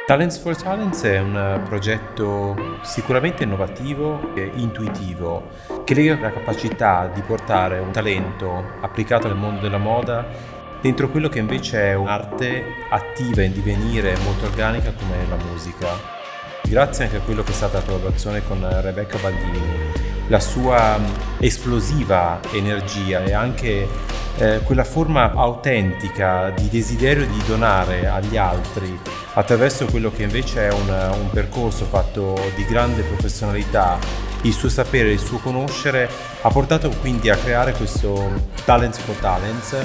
Talents for Talents è un progetto sicuramente innovativo e intuitivo che lega la capacità di portare un talento applicato nel mondo della moda dentro quello che invece è un'arte attiva in divenire molto organica come la musica. Grazie anche a quello che è stata la collaborazione con Rebecca Baldini, la sua esplosiva energia e anche quella forma autentica di desiderio di donare agli altri attraverso quello che invece è un percorso fatto di grande professionalità, il suo sapere, il suo conoscere, ha portato quindi a creare questo Talents for Talents.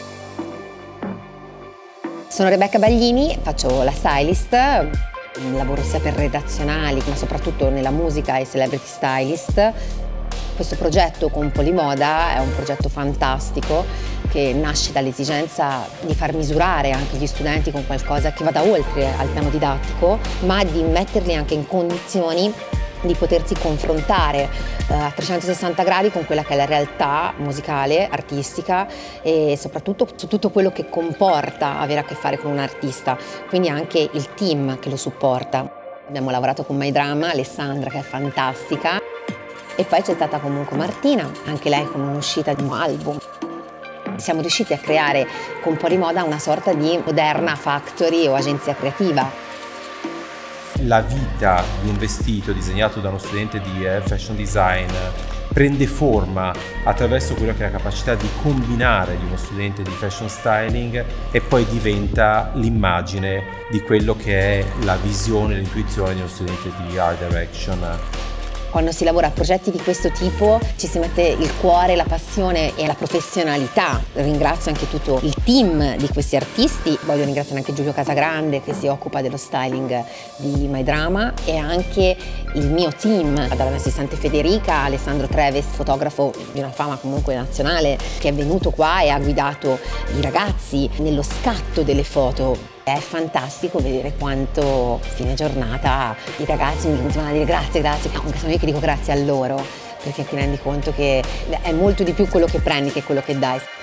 Sono Rebecca Baglini, faccio la stylist, lavoro sia per redazionali ma soprattutto nella musica e celebrity stylist. Questo progetto con Polimoda è un progetto fantastico che nasce dall'esigenza di far misurare anche gli studenti con qualcosa che vada oltre al piano didattico, ma di metterli anche in condizioni di potersi confrontare a 360 gradi con quella che è la realtà musicale, artistica e soprattutto su tutto quello che comporta avere a che fare con un artista, quindi anche il team che lo supporta. Abbiamo lavorato con My Drama, Alessandra che è fantastica, e poi c'è stata comunque Martina, anche lei con un'uscita di un album. Siamo riusciti a creare con Polimoda una sorta di moderna factory o agenzia creativa. La vita di un vestito disegnato da uno studente di fashion design prende forma attraverso quella che è la capacità di combinare di uno studente di fashion styling e poi diventa l'immagine di quello che è la visione, l'intuizione di uno studente di art direction. Quando si lavora a progetti di questo tipo ci si mette il cuore, la passione e la professionalità. Ringrazio anche tutto il team di questi artisti, voglio ringraziare anche Giulio Casagrande che si occupa dello styling di My Drama e anche il mio team, dalla mia assistente Federica, Alessandro Treves, fotografo di una fama comunque nazionale, che è venuto qua e ha guidato i ragazzi nello scatto delle foto. È fantastico vedere quanto fine giornata i ragazzi mi continuano a dire grazie, anche sono io che dico grazie a loro, perché ti rendi conto che è molto di più quello che prendi che quello che dai.